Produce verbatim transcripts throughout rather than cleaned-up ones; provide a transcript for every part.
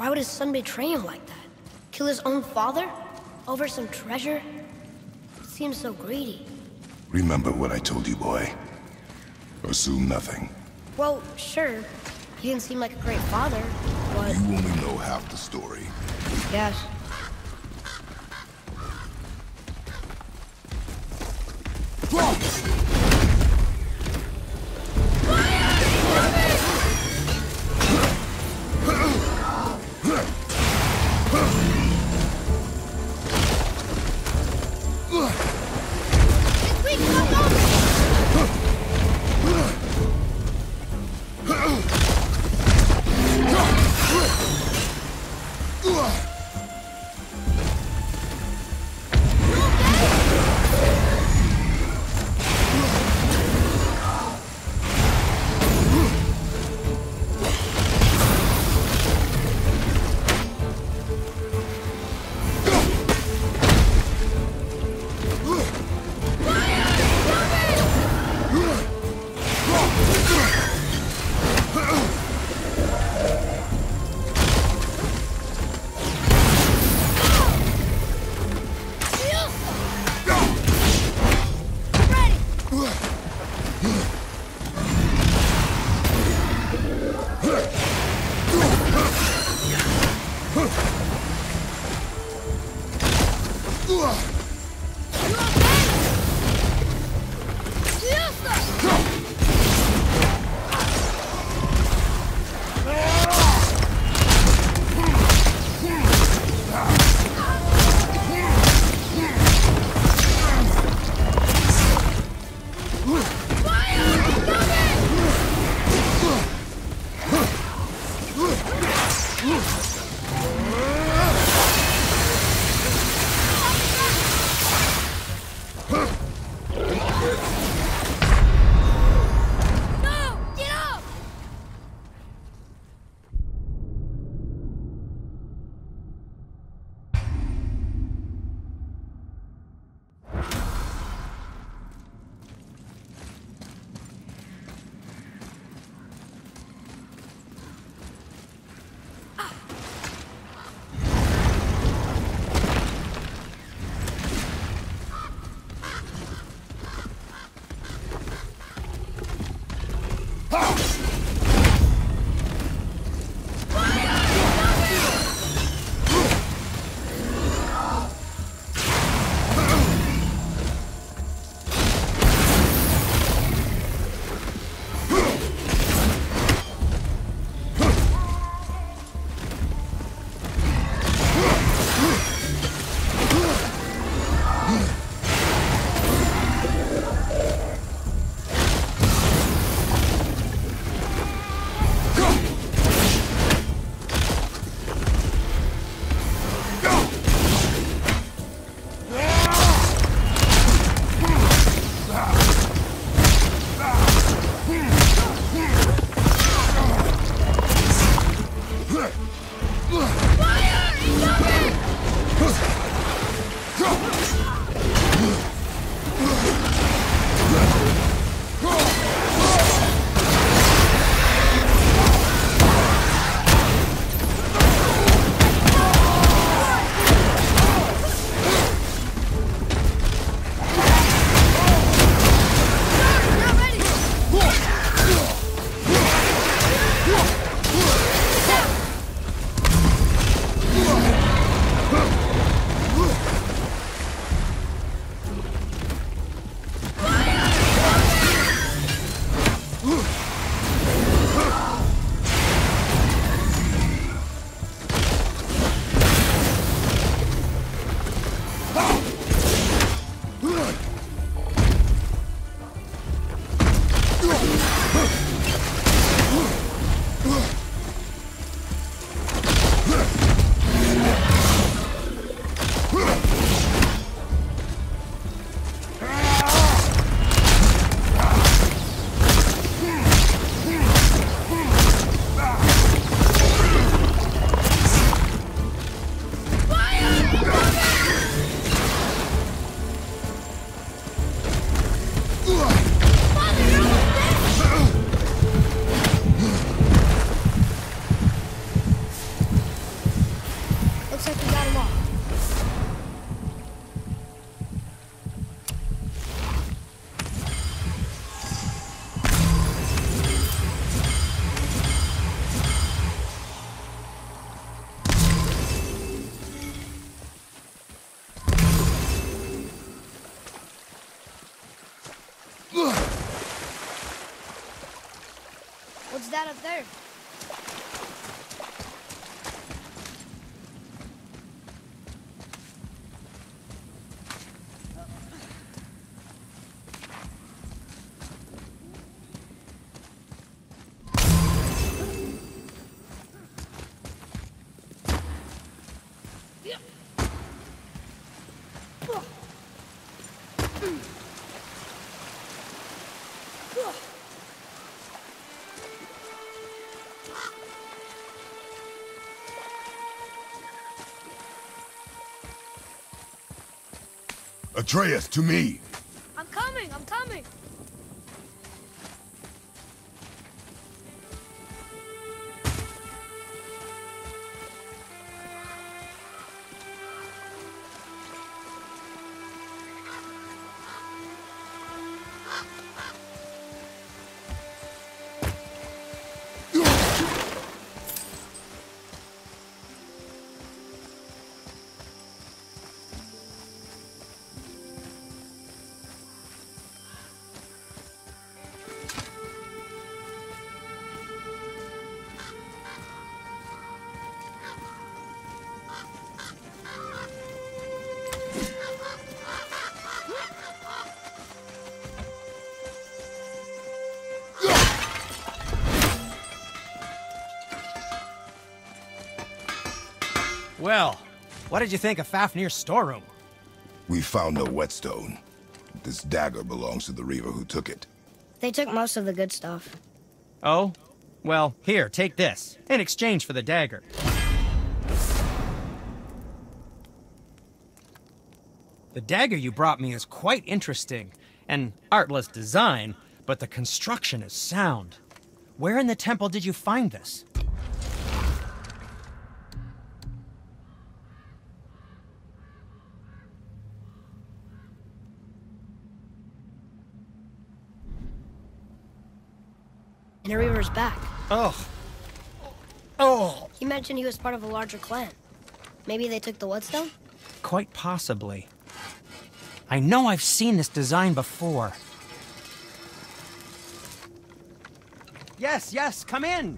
Why would his son betray him like that? Kill his own father? Over some treasure? It seems so greedy. Remember what I told you, boy. Assume nothing. Well, sure. He didn't seem like a great father, but... You only know half the story. Yes. What's that up there? Atreus, to me! I'm coming, I'm coming! Well, what did you think of Fafnir's storeroom? We found no whetstone. This dagger belongs to the Reaver who took it. They took most of the good stuff. Oh? Well, here, take this, in exchange for the dagger. The dagger you brought me is quite interesting. An artless design, but the construction is sound. Where in the temple did you find this? And the Reaver's back. Oh. Oh. He mentioned he was part of a larger clan. Maybe they took the whetstone? Quite possibly. I know I've seen this design before. Yes, yes, come in!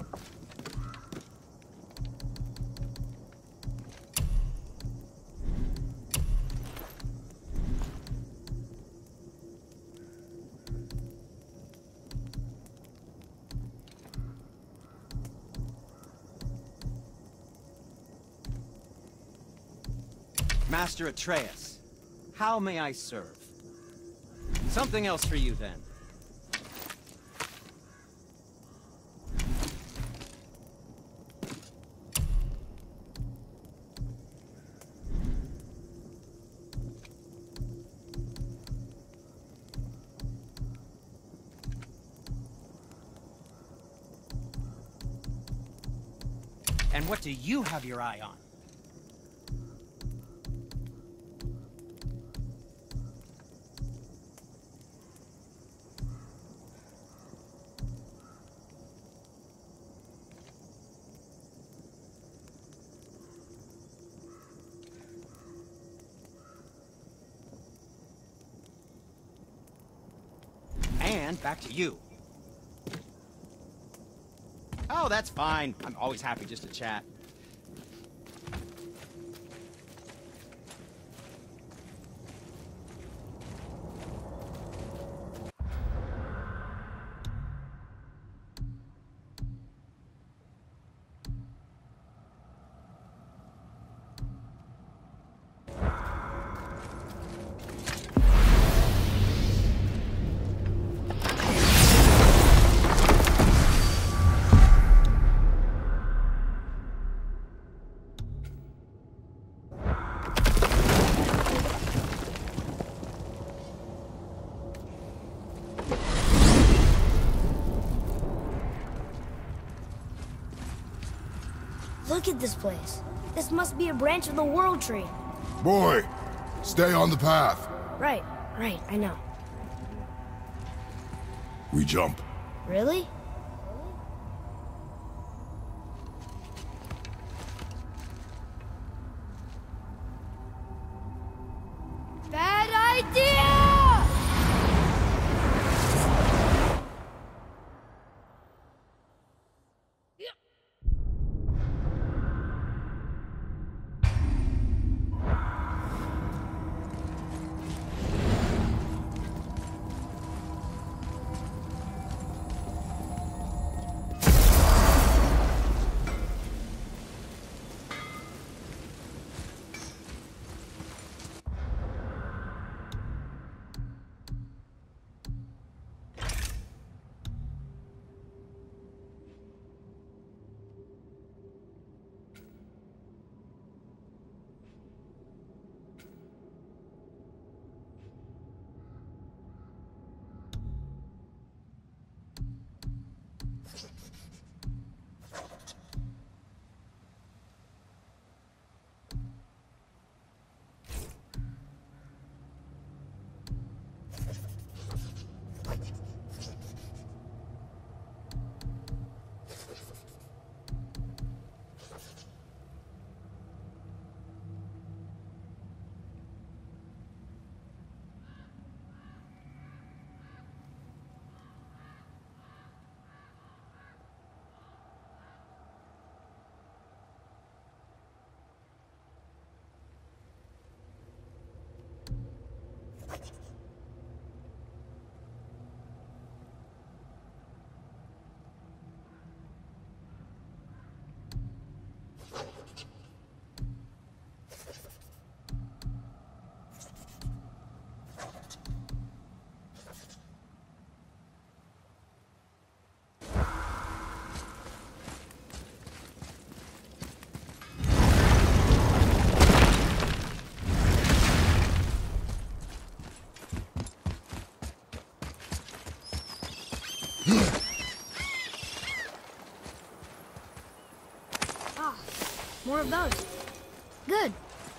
Master Atreus, how may I serve? Something else for you, then. And what do you have your eye on? And back to you. Oh, that's fine. I'm always happy just to chat. Look at this place. This must be a branch of the World Tree. Boy, stay on the path. Right, right, I know. We jump. Really? Bad idea! More of those. Good.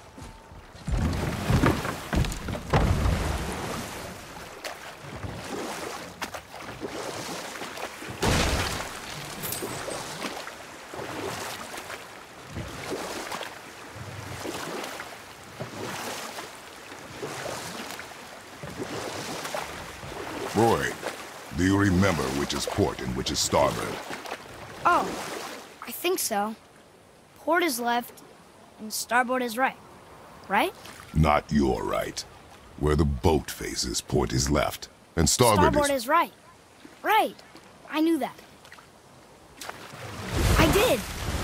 Roy, do you remember which is port and which is starboard? Oh, I think so. Port is left, and starboard is right. Right? Not your right. Where the boat faces, port is left, and starboard, Starboard is... is right. Right. I knew that. I did!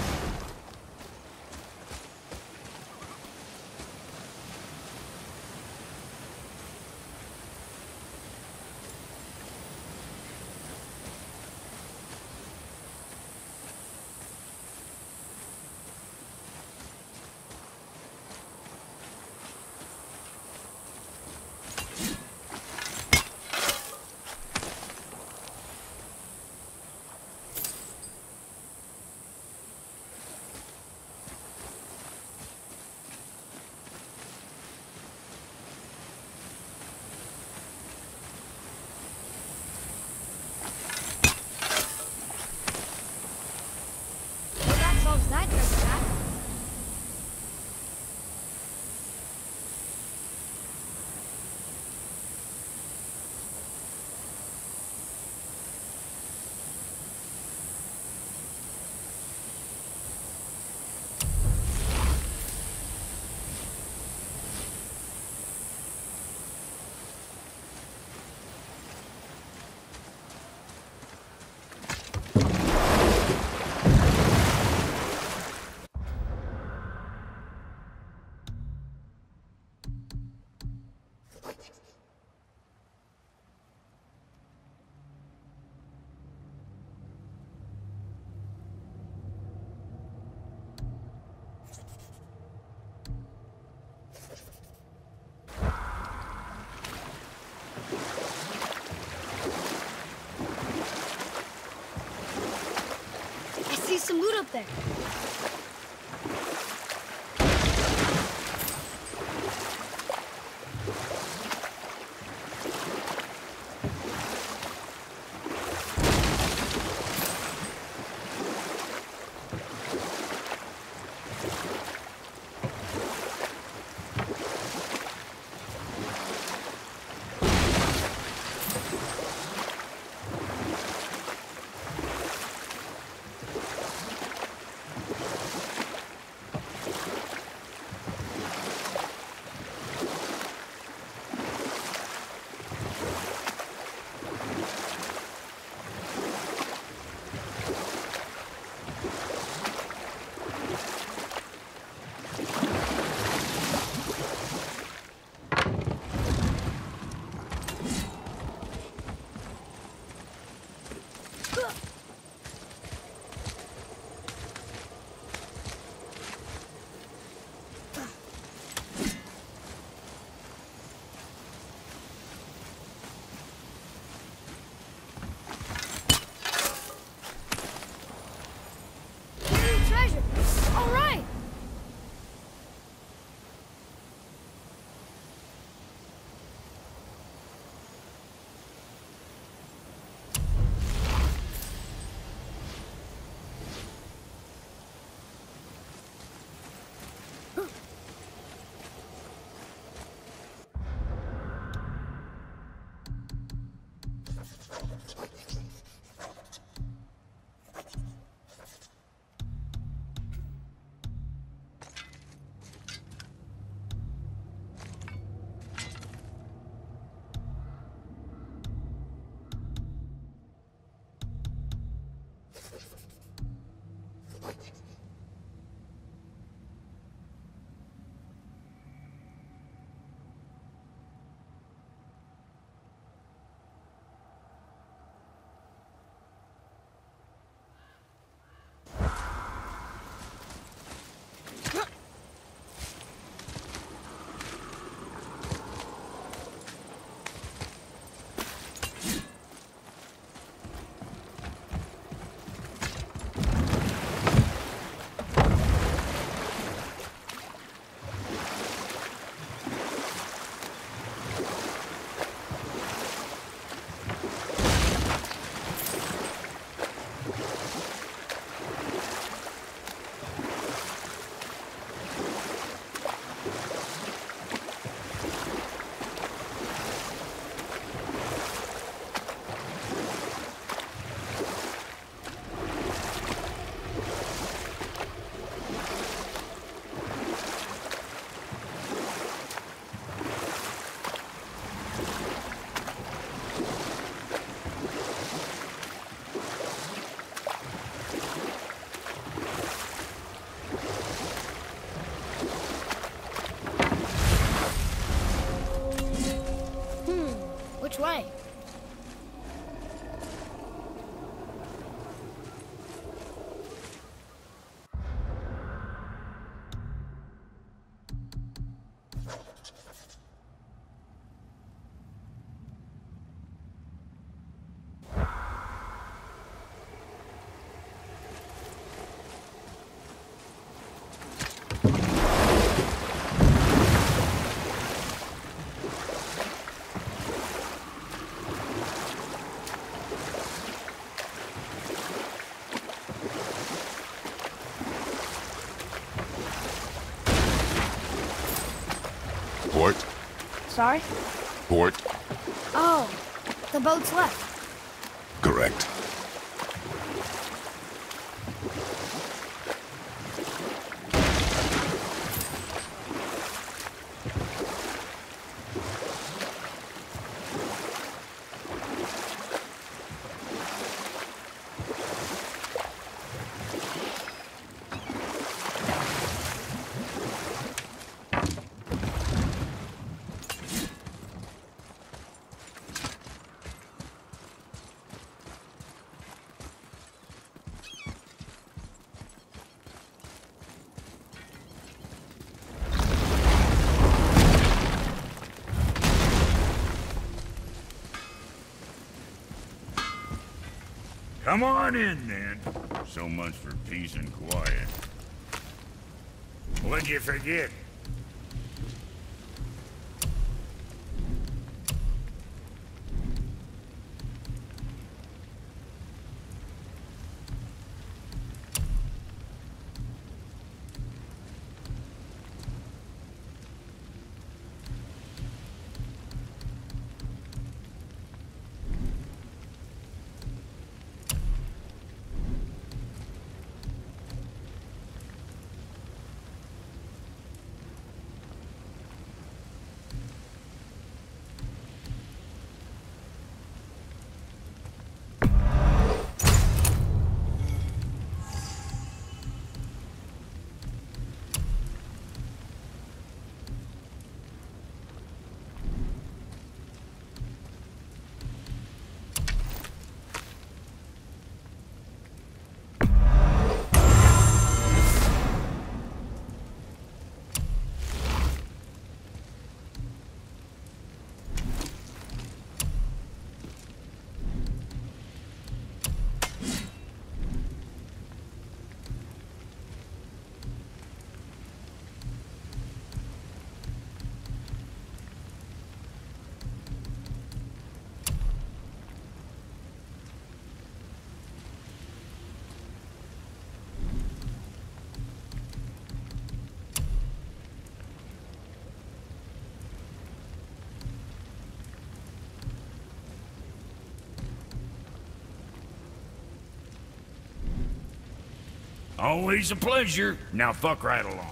Well, that solves that treasure map. I see some loot up there. Which way? Port? Sorry? Port? Oh, the boat's left. Correct. Come on in, then. So much for peace and quiet. What'd you forget? Always a pleasure. Now fuck right along.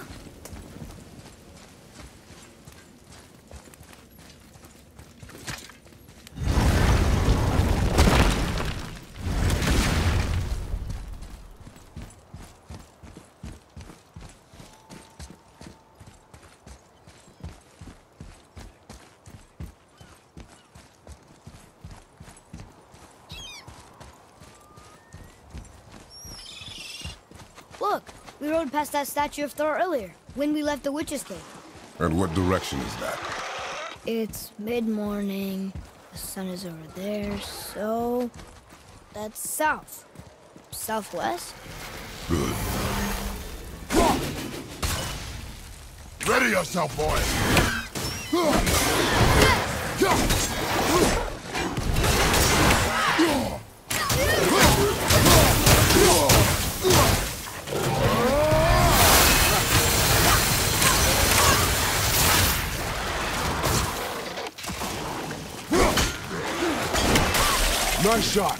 Look, we rode past that statue of Thor earlier, when we left the Witch's Cave. And what direction is that? It's mid-morning, the sun is over there, so... that's south. Southwest? Good. Ready yourself, boys! Gunshot!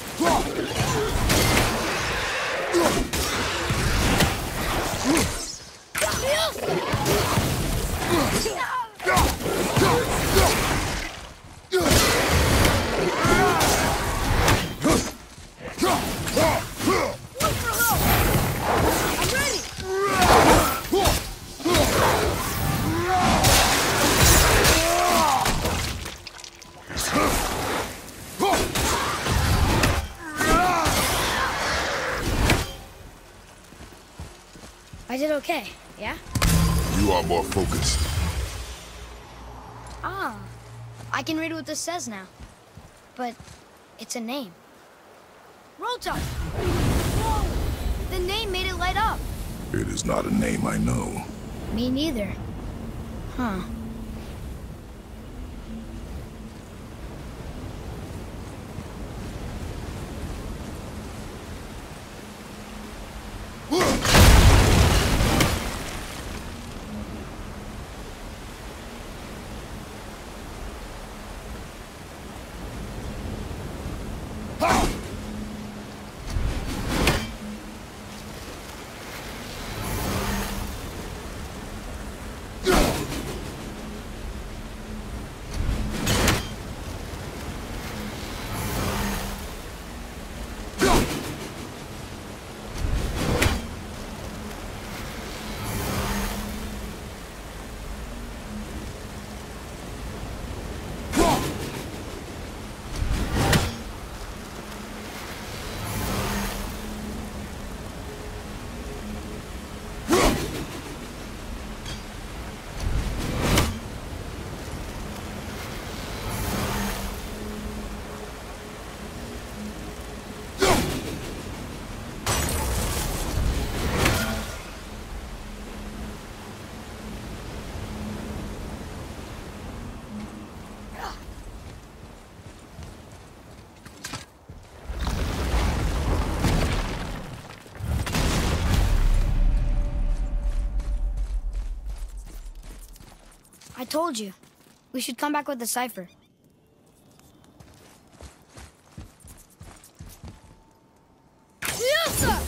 I did okay, yeah? You are more focused. Ah, I can read what this says now. But it's a name. Rota! Whoa! The name made it light up. It is not a name I know. Me neither. Huh. I told you. We should come back with the cipher. Yes, sir!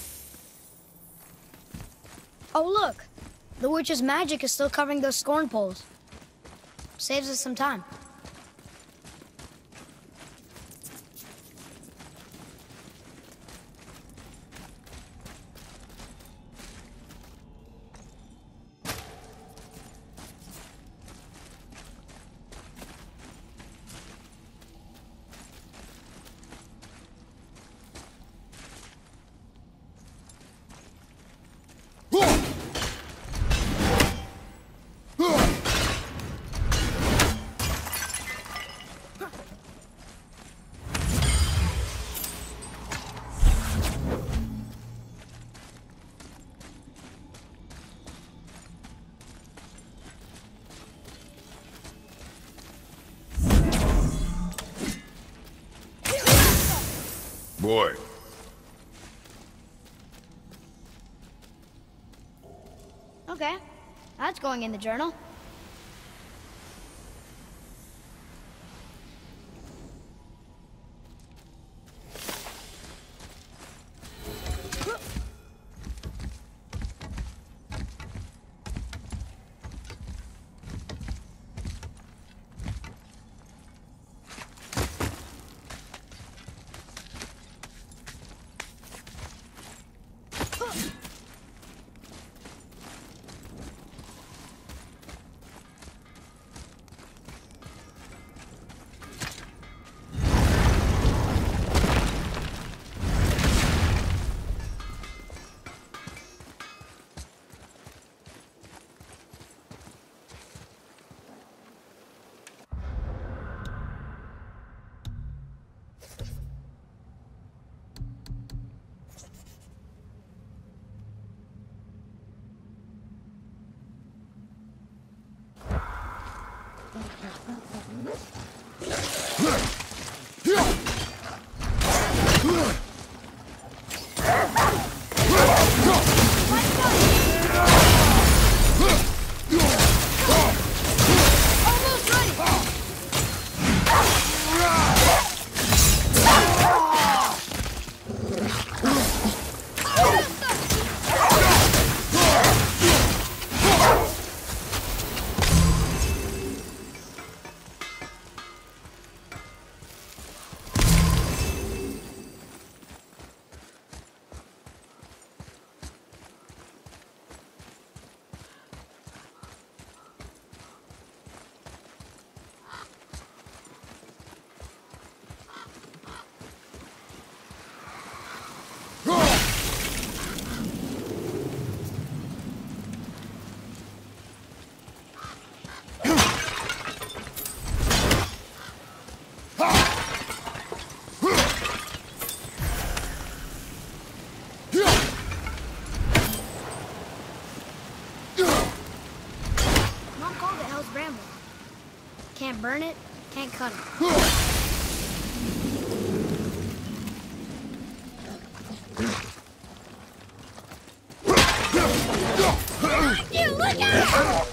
Oh, look. The witch's magic is still covering those scorn poles. Saves us some time. Boy. Okay. That's going in the journal. burn it, can't cut it. You look out!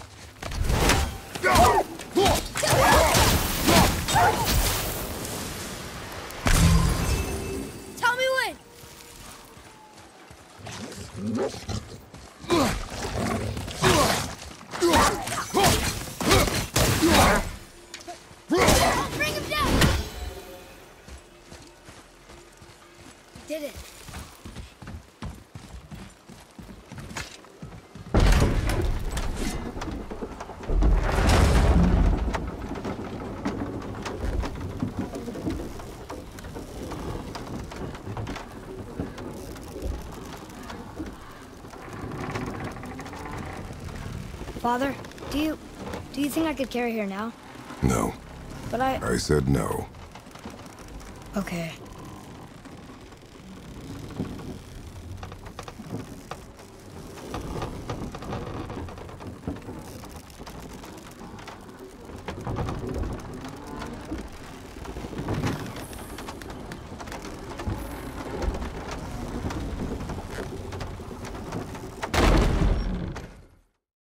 Tell me when. Bring him down. Did it. Father, do you... do you think I could carry her now? No. But I... I said no. Okay.